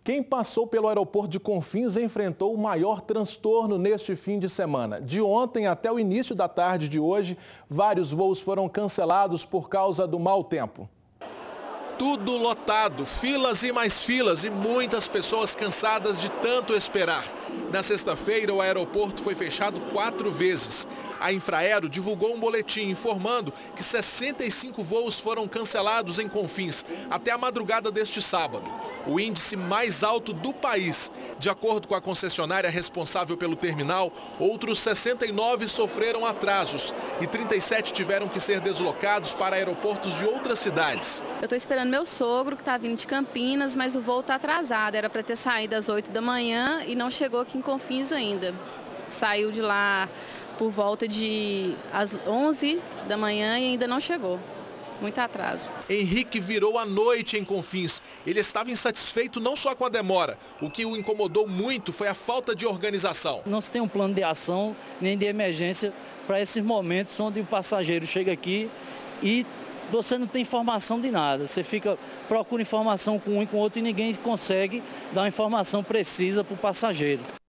Quem passou pelo aeroporto de Confins enfrentou o maior transtorno neste fim de semana. De ontem até o início da tarde de hoje, vários voos foram cancelados por causa do mau tempo. Tudo lotado, filas e mais filas e muitas pessoas cansadas de tanto esperar. Na sexta-feira, o aeroporto foi fechado 4 vezes. A Infraero divulgou um boletim informando que 65 voos foram cancelados em Confins até a madrugada deste sábado, o índice mais alto do país. De acordo com a concessionária responsável pelo terminal, outros 69 sofreram atrasos e 37 tiveram que ser deslocados para aeroportos de outras cidades. Eu estou esperando meu sogro, que está vindo de Campinas, mas o voo está atrasado. Era para ter saído às 8 da manhã e não chegou aqui em Confins ainda. Saiu de lá por volta de às 11 da manhã e ainda não chegou. Muito atraso. Henrique virou a noite em Confins. Ele estava insatisfeito não só com a demora. O que o incomodou muito foi a falta de organização. Não se tem um plano de ação nem de emergência para esses momentos onde o passageiro chega aqui e você não tem informação de nada. Você procura informação com um e com o outro e ninguém consegue dar uma informação precisa para o passageiro.